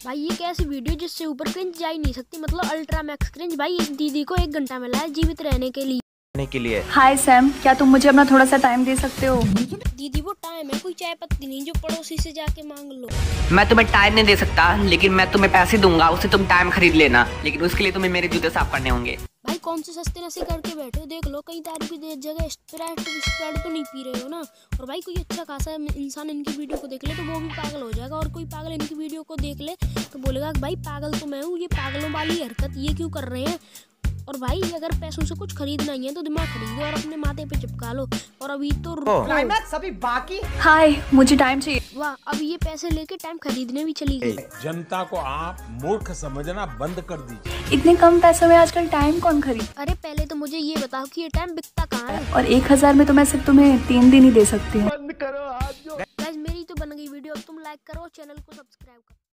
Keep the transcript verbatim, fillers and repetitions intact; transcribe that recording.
भाई ये कैसी वीडियो जिससे ऊपर क्रिंज जा ही नहीं सकती, मतलब अल्ट्रा मैक्स क्रिंज। भाई इस दीदी को एक घंटा मिला है जीवित रहने के लिए के लिए। हाय सैम, क्या तुम मुझे अपना थोड़ा सा टाइम दे सकते हो? दीदी वो टाइम है कोई चाय पत्ती नहीं जो पड़ोसी से जाके मांग लो। मैं तुम्हें टाइम नहीं दे सकता, लेकिन मैं तुम्हें पैसे दूंगा, उससे तुम टाइम खरीद लेना, लेकिन उसके लिए तुम्हें मेरे जूते साफ करने होंगे। भाई कौन से सस्ते नशे करके बैठे हो, देख लो कहीं दारू की जगह स्प्राइट स्प्राइट तो नहीं पी रहे हो ना। और भाई कोई अच्छा खासा इंसान इनकी वीडियो को देख ले तो वो भी पागल हो जाएगा, और कोई पागल इनकी वीडियो को देख ले तो बोलेगा भाई पागल तो मैं हूँ, ये पागलों वाली हरकत ये क्यों कर रहे हैं। और भाई अगर पैसों से कुछ खरीदना ही है तो दिमाग खरीदो और अपने माथे पे चिपका लो। और अभी तो क्लाइमैक्स अभी बाकी। हाय, मुझे टाइम चाहिए। वाह, अब ये पैसे लेके टाइम खरीदने भी चली गई। जनता को आप मूर्ख समझना बंद कर दीजिए। इतने कम पैसों में आजकल टाइम कौन खरीद? अरे पहले तो मुझे ये बताओ कि ये टाइम बिकता कहाँ है। और एक हजार में तो मैं सिर्फ तुम्हें तीन दिन ही दे सकती हूँ। गाइस मेरी तो बन गई वीडियो, अब तुम लाइक करो, चैनल को सब्सक्राइब करो।